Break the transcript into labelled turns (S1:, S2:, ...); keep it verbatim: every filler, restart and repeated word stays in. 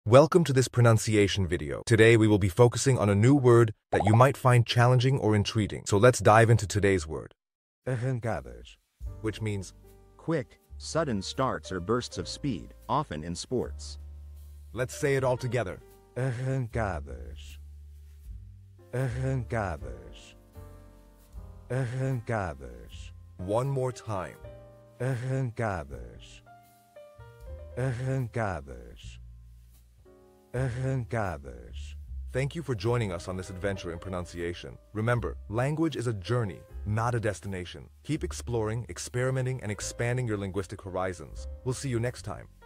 S1: Welcome to this pronunciation video. Today we will be focusing on a new word that you might find challenging or intriguing. So let's dive into today's word,
S2: Arrancadas.
S1: which means
S3: Quick, sudden starts or bursts of speed, often in sports.
S1: let's say it all together.
S2: Arrancadas. Arrancadas. Arrancadas.
S1: One more time.
S2: Arrancadas. Arrancadas. Arrancadas.
S1: Thank you for joining us on this adventure in pronunciation. Remember, language is a journey, not a destination. Keep exploring, experimenting, and expanding your linguistic horizons. We'll see you next time.